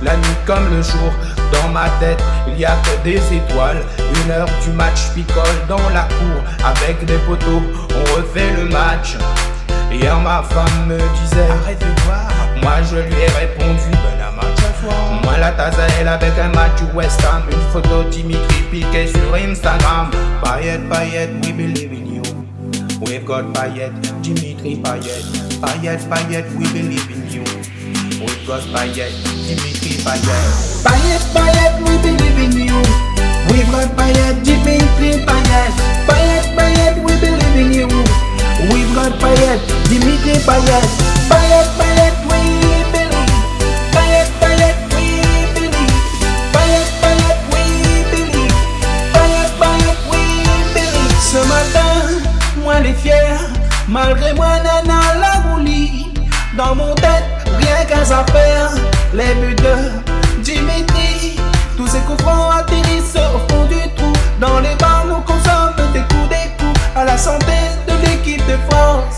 la nuit comme le jour. Dans ma tête, il y a que des étoiles. 1h du match, picole dans la cour. Avec des poteaux, on refait le match. Hier ma femme me disait arrête de voir. Moi je lui ai répondu ben la match à voir. Moi la Tazael avec un match du West Ham. Une photo Dimitri piquée sur Instagram. Payet, Payet, we believe in you. We've got Payet, Dimitri Payet. Payet, Payet, we believe in you. We've got Payet, Dimitri Payet. Payet, Payet, we believe in you. We've got Payet, Dimitri Payet. Payet, Payet, we believe in you. We've got Payet, Dimitri Payet. Payet, Payet, we believe. Payet, Payet, we believe. Payet, Payet, we believe. Payet, Payet, we believe. Ce matin, moi les fier, malgré moi nana la roulie. Dans mon tête, rien qu'à faire. Les buts de Dimitri. Tous ces coups francs atterrissent au fond du trou. Dans les bars, nous consomme des coups. À la santé de l'équipe de France.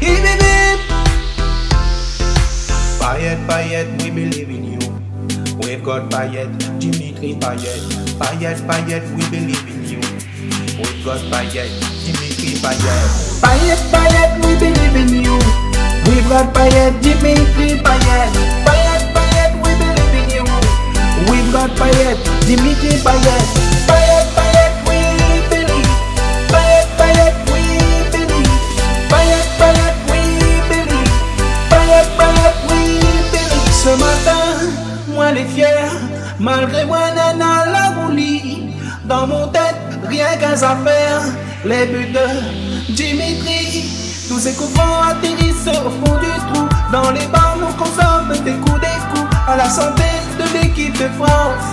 Payet, Payet, we believe in you. We've got Payet, Dimitri Payet. Payet, Payet, we believe in you. We've got Payet, Dimitri Payet. Payet, Payet, we believe in you. We've got Payet, Dimitri Payet. Payet, Payet, we believe in you. We've got Payet, Dimitri Payet. Payet, Payet, we believe. Payet, Payet, we believe. Payet, Payet, we believe. Payet, Payet, we believe. Ce matin, moi les fier, malgré moi nana la roulie. Dans mon tête, rien qu'à faire. Les buts de Dimitri. Tous ces coups francs atterrissent au fond du trou. Dans les bars, on consomme des coups. À la santé de l'équipe de France.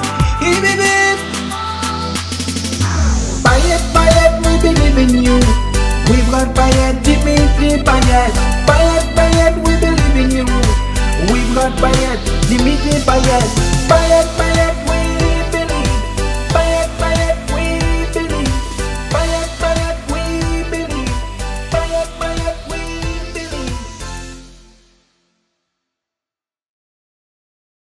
Payet, Payet, we believe in you. We've got Payet,